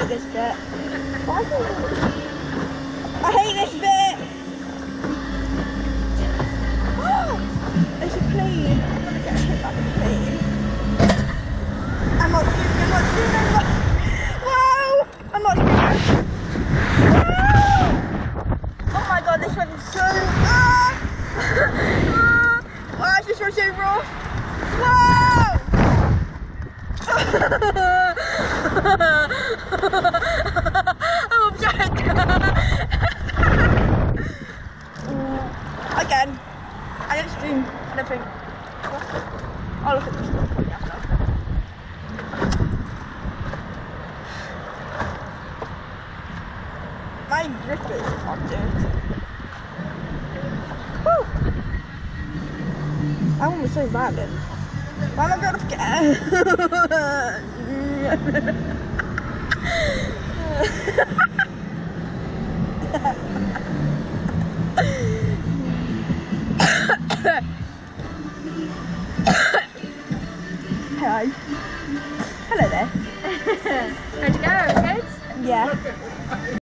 hate this bit. Why do I hate this bit! There's a plane. I'm gonna get hit by the plane. I'm not screaming, I'm not screaming. Wow! I'm not screaming. Wow! Oh my god, this one's so... Wow, this one's so rough. Wow! I'm upset. Again, I don't stream. I don't think. I'll look at this one after. My grip is on dirt. Woo! That one was so violent. Why am I going up again? Hi. Hello there. How'd you go? Good? Yeah.